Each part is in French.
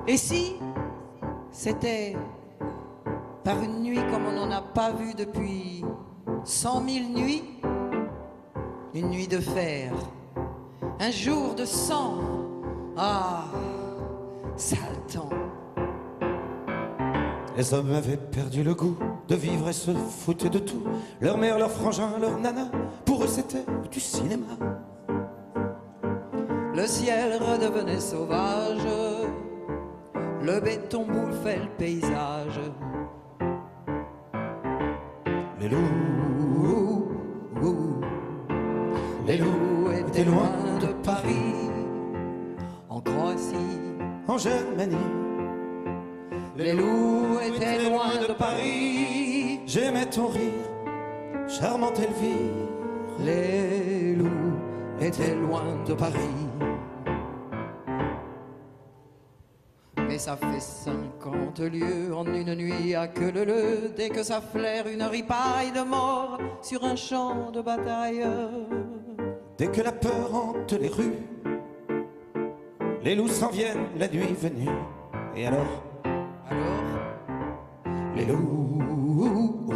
Et si c'était par une nuit comme on n'en a pas vu depuis 100 000 nuits, une nuit de fer, un jour de sang, ah, sale temps. Les hommes avaient perdu le goût de vivre et se foutaient de tout. Leur mère, leur frangin, leur nana, pour eux c'était du cinéma. Le ciel redevenait sauvage, le béton bouffait le paysage. Les loups, les loups étaient loin de Paris, en Croatie, en Germanie. les loups étaient loin de Paris. J'aimais ton rire, charmante Elvire. Les loups étaient loin de Paris. Mais ça fait 50 lieues en une nuit à queue leu. Dès que ça flaire une ripaille de mort sur un champ de bataille. Dès que la peur hante les rues, les loups s'en viennent la nuit venue. Et alors, les loups,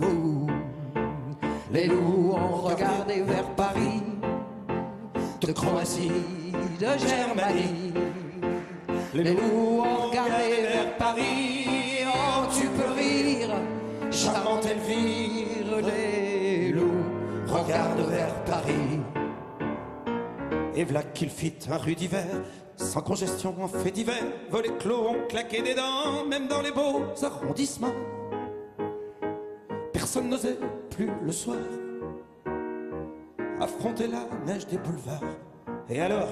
les loups ont regardé vers Paris, de Croatie, de Germanie. Les loups ont regardé vers Paris, oh tu peux rire, charmante Elvire. Les loups regardent vers Paris. et v'là qu'il fit un rue d'hiver, sans congestion en fait divers. Volets clos ont claqué des dents, même dans les beaux arrondissements. Personne n'osait plus le soir affronter la neige des boulevards. Et alors,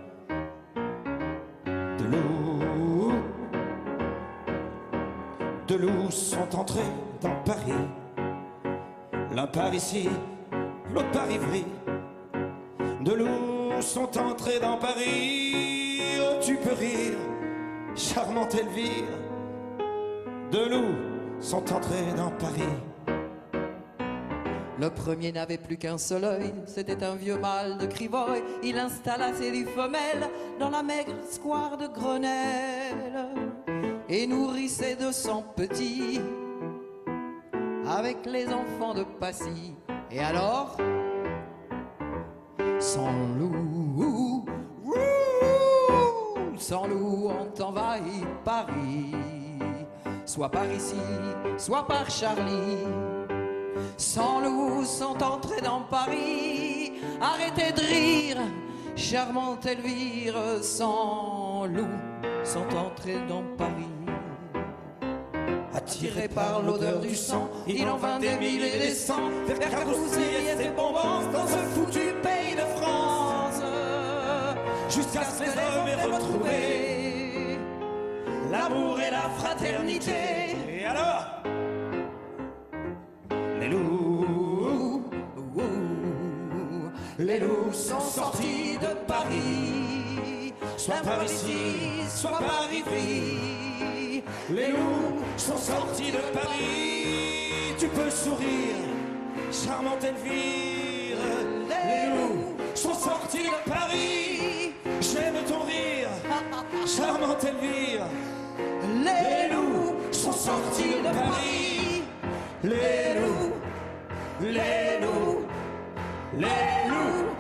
de loups sont entrés dans Paris. L'un par ici, l'autre par Ivry. De loups sont entrés dans Paris. Oh, tu peux rire, charmante Elvire. De loups sont entrés dans Paris. Le premier n'avait plus qu'un seul œil, c'était un vieux mâle de Crivoy. Il installa ses 10 femelles dans la maigre square de Grenelle et nourrissait 200 petits avec les enfants de Passy. Et alors, sans loup, sans loup, ont envahi Paris, soit par ici, soit par Charlie. Sans loup sont entrés dans Paris. Arrêtez de rire, charmante Elvire. Sans loup sont entrés dans Paris. Attirés par l'odeur du sang, il en vint des mille et des cents vers Carcoussis et ses bonbons dans ce foutu pays de France. Jusqu'à ce que les hommes aient retrouvé l'amour et la fraternité. Et alors, les loups sont sortis de Paris, soit par ici, soit par Ivry. les loups sont sortis de Paris. Tu peux sourire, charmante Elvire. Les loups sont sortis de Paris. J'aime ton rire, charmante Elvire. Les loups sont sortis de Paris. Les loups, Les loups, les loups.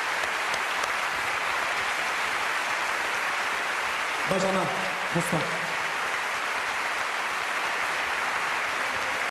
Benjamin, Constant.